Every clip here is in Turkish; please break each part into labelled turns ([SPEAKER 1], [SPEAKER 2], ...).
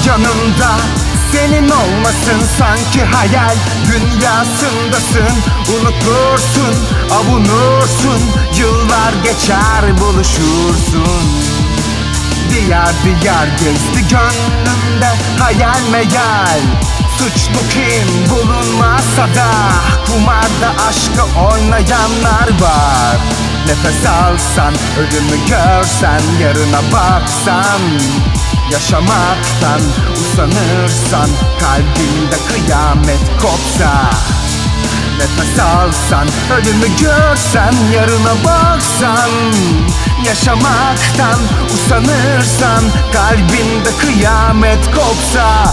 [SPEAKER 1] yanında senin olmasın, sanki hayal dünyasındasın. Unutursun, avunursun, yıllar geçer buluşursun. Diyar diyar gezdi gönlümde hayal meyal. Suçlu kim bulunmasa da kumarda aşkı oynayanlar var. Nefes alsan, ölümü görsen, yarına baksan, yaşamaktan usanırsan, kalbinde kıyamet kopsa. Nefes alsan, ölümü görsen, yarına baksan, yaşamaktan usanırsan, kalbinde kıyamet kopsa.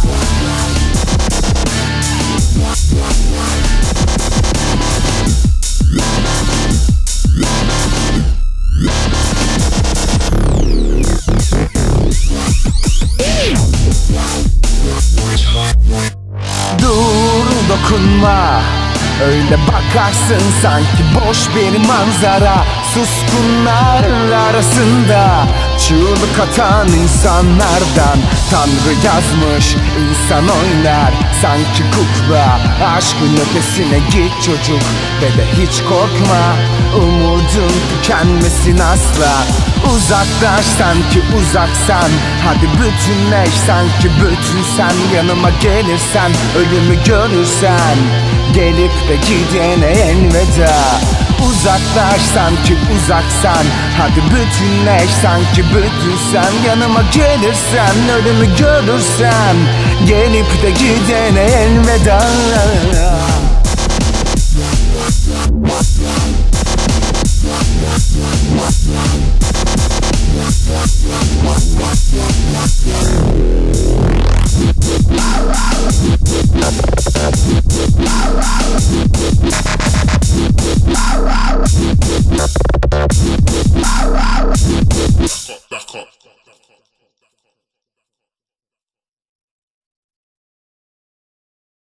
[SPEAKER 1] Dur, dokunma, öyle bakarsın sanki boş bir manzara. Suskunlar arasında çığlık atan insanlardan Tanrı yazmış, insan oynar sanki kukla. Aşkın ötesine git çocuk ve de hiç korkma, umudun tükenmesin asla. Uzaklaş sanki uzaksan, hadi bütünleş sanki bütünsen. Yanıma gelirsen, ölümü görürsen, gelip de gidene elveda. Uzaklaş sanki uzaksan, hadi bütünleş sanki bütünsen. Yanıma gelirsen, ölümü görürsen, gelip de gidene elveda.